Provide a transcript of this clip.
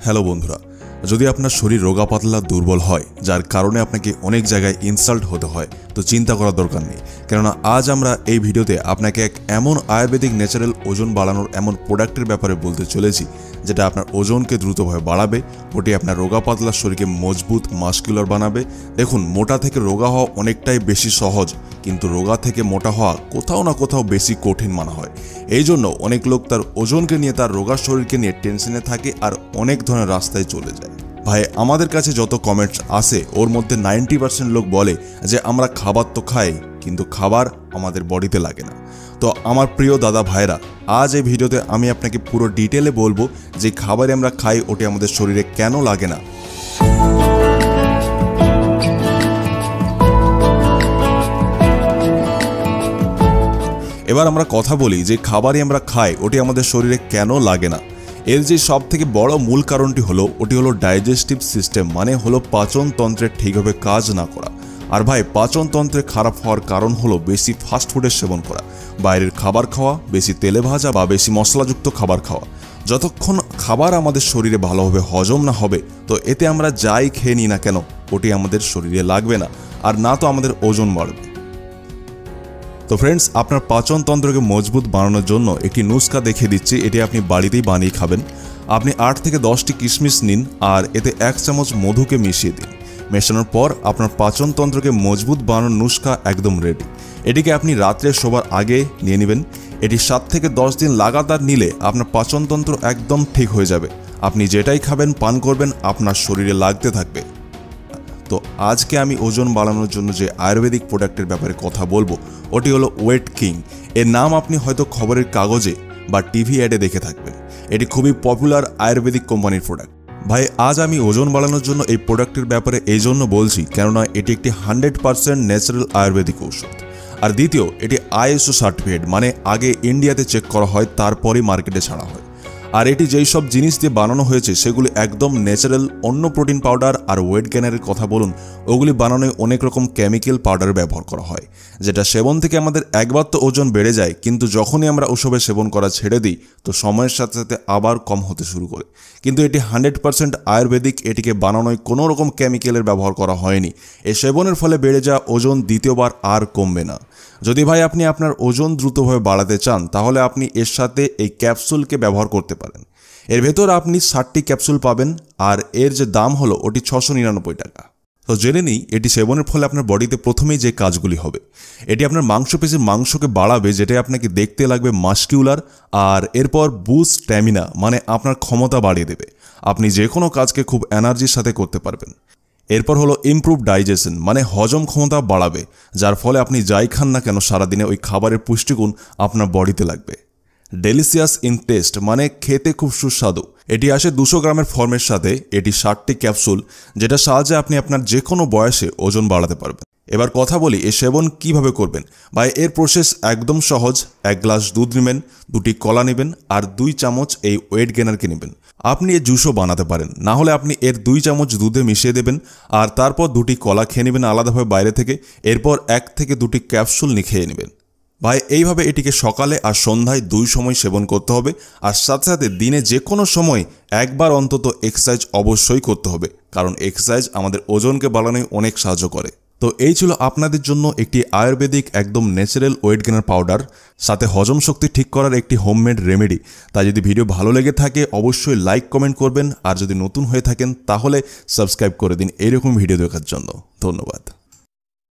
Hello বন্ধুরা, যদি আপনার শরীর রোগা পাতলা দুর্বল হয় যার কারণে আপনাকে অনেক জায়গায় ইনসাল্ট হতে হয়, তো চিন্তা করার দরকার নেই। কেননা আজ আমরা এই ভিডিওতে আপনাকে এক এমন আয়ুর্বেদিক ন্যাচারাল ওজন বাড়ানোর এমন প্রোডাক্টের ব্যাপারে বলতে চলেছি যেটা আপনার ওজনকে দ্রুতভাবে বাড়াবে। ওটি আপনার রোগা পাতলা শরীরকে মজবুত মাস্কুলার বানাবে। দেখুন, মোটা থেকে রোগা হওয়া অনেকটাই বেশি সহজ, কিন্তু রোগা থেকে মোটা হওয়া কোথাও না কোথাও বেশি কঠিন মানা হয়। এই জন্য অনেক লোক তার ওজনকে নিয়ে, তার রোগা শরীরকে নিয়ে টেনশনে থাকে আর অনেক ধরনের রাস্তায় চলে যায়। ভাই, আমাদের কাছে যত কমেন্টস আসে ওর মধ্যে 90% লোক বলে যে আমরা খাবার তো খাই, কিন্তু খাবার আমাদের বডিতে লাগে না। তো আমার প্রিয় দাদা ভাইরা, আজ এই ভিডিওতে আমি আপনাকে পুরো ডিটেলে বলবো যে খাবারে আমরা খাই ওটি আমাদের শরীরে কেন লাগে না। এবার আমরা কথা বলি যে খাবারই আমরা খাই ওটি আমাদের শরীরে কেন লাগে না। এর যে সব থেকে বড় মূল কারণটি হলো ওটি হলো ডাইজেস্টিভ সিস্টেম, মানে হলো পাচনতন্ত্রের ঠিকভাবে কাজ না করা। আর ভাই, পাচনতন্ত্রে খারাপ হওয়ার কারণ হলো বেশি ফাস্টফুডের সেবন করা, বাইরের খাবার খাওয়া, বেশি তেলে ভাজা বা বেশি মশলাযুক্ত খাবার খাওয়া। যতক্ষণ খাবার আমাদের শরীরে ভালোভাবে হজম না হবে, তো এতে আমরা যাই খেয়ে নিই না কেন ওটি আমাদের শরীরে লাগবে না, আর না তো আমাদের ওজন বাড়বে। তো ফ্রেন্ডস, আপনার পাচনতন্ত্রকে মজবুত বানানোর জন্য একটি নুস্খা দেখিয়ে দিচ্ছি। এটি আপনি বাড়িতেই বানিয়ে খাবেন। আপনি 8 থেকে 10টি কিশমিশ নিন আর এতে 1 চামচ মধুকে মিশিয়ে দিন। মেশানোর পর আপনার পাচনতন্ত্রকে মজবুত বানানোর নুস্খা একদম রেডি। এটিকে আপনি রাত্রে শোবার আগে নিয়ে নেবেন। এটি 7 থেকে 10 দিন লাগাতার নিলে আপনার পাচনতন্ত্র একদম ঠিক হয়ে যাবে। আপনি যেটাই খাবেন, পান করবেন, আপনার শরীরে লাগতে থাকবে। তো আজকে আমি ওজন বাড়ানোর জন্য যে আয়ুর্বেদিক প্রোডাক্টের ব্যাপারে কথা বলবো ওটি হলো ওয়েট কিং। এর নাম আপনি হয়তো খবরের কাগজে বা টিভি অ্যাডে দেখে থাকবেন। এটি খুবই পপুলার আয়ুর্বেদিক কোম্পানির প্রোডাক্ট। ভাই, আজ আমি ওজন বাড়ানোর জন্য এই প্রোডাক্টের ব্যাপারে এই জন্য বলছি কেননা এটি একটি 100% ন্যাচারাল আয়ুর্বেদিক ঔষধ। আর দ্বিতীয়, এটি ISO সার্টিফিকেট, মানে আগে ইন্ডিয়াতে চেক করা হয়, তারপরই মার্কেটে ছাড়া হয়। আর এটি যেই সব জিনিস দিয়ে বানানো হয়েছে সেগুলি একদম ন্যাচারাল। অন্য প্রোটিন পাউডার আর ওয়েট গেইনারের কথা বলুন, ওগুলি বানানোয় অনেক রকম কেমিক্যাল পাউডার ব্যবহার করা হয়, যেটা সেবন থেকে আমাদের একবার তো ওজন বেড়ে যায়, কিন্তু যখনই আমরা ওসবের সেবন করা ছেড়ে দিই তো সময়ের সাথে সাথে আবার কম হতে শুরু করে। কিন্তু এটি 100% আয়ুর্বেদিক। এটিকে বানানোয় কোনো রকম কেমিক্যালের ব্যবহার করা হয়নি। এই সেবনের ফলে বেড়ে যাওয়া ওজন দ্বিতীয়বার আর কমবে না। যদি ভাই আপনি আপনার ওজন দ্রুতভাবে বাড়াতে চান, তাহলে আপনি এর সাথে এই ক্যাপসুলকে ব্যবহার করতে পারেন। এর ভেতর আপনি 60টি ক্যাপসুল পাবেন আর এর যে দাম হলো ওটি 699 টাকা। তো জেনে নিই এটি সেবনের ফলে আপনার বডিতে প্রথমেই যে কাজগুলি হবে। এটি আপনার মাংসপেশির মাংসকে বাড়াবে, যেটা আপনাকে দেখতে লাগবে মাস্কিউলার। আর এরপর বুস্ট স্ট্যামিনা, মানে আপনার ক্ষমতা বাড়িয়ে দেবে। আপনি যে কোনো কাজকে খুব এনার্জির সাথে করতে পারবেন। এরপর হলো ইমপ্রুভ ডাইজেশন, মানে হজম ক্ষমতা বাড়াবে, যার ফলে আপনি যাই খান না কেন সারাদিনে ওই খাবারের পুষ্টিগুণ আপনার বডিতে লাগবে। ডেলিসিয়াস ইন টেস্ট, মানে খেতে খুব সুস্বাদু। এটি আসে 200 গ্রামের ফর্মের সাথে। এটি 60টি ক্যাপসুল, যেটা সাহায্যে আপনি আপনার যে কোনো বয়সে ওজন বাড়াতে পারবেন। এবার কথা বলি এ সেবন কিভাবে করবেন। বা এর প্রসেস একদম সহজ। 1 গ্লাস দুধ নেবেন, 2টি কলা নেবেন আর 2 চামচ এই ওয়েট গেইনারকে নেবেন। আপনি এর জুসও বানাতে পারেন, না হলে আপনি এর 2 চামচ দুধে মিশিয়ে দেবেন আর তারপর 2টি কলা খেয়ে নেবেন আলাদাভাবে বাইরে থেকে। এরপর 1 থেকে 2টি ক্যাপসুল খেয়ে নেবেন। ভাই, এইভাবে এটিকে সকালে আর সন্ধ্যায় 2 সময় সেবন করতে হবে। আর সাথে সাথে দিনে যে কোনো সময় একবার অন্তত এক্সারসাইজ অবশ্যই করতে হবে, কারণ এক্সারসাইজ আমাদের ওজনকে বাড়ানোয় অনেক সাহায্য করে। তো এই ছিল আপনাদের জন্য একটি আয়ুর্বেদিক একদম ন্যাচারাল ওয়েট গেইনার পাউডার, সাথে হজম শক্তি ঠিক করার একটি হোমমেড রেমেডি। তাই যদি ভিডিও ভালো লেগে থাকে অবশ্যই লাইক কমেন্ট করবেন, আর যদি নতুন হয়ে থাকেন তাহলে সাবস্ক্রাইব করে দিন এরকম ভিডিও দেখার জন্য। ধন্যবাদ।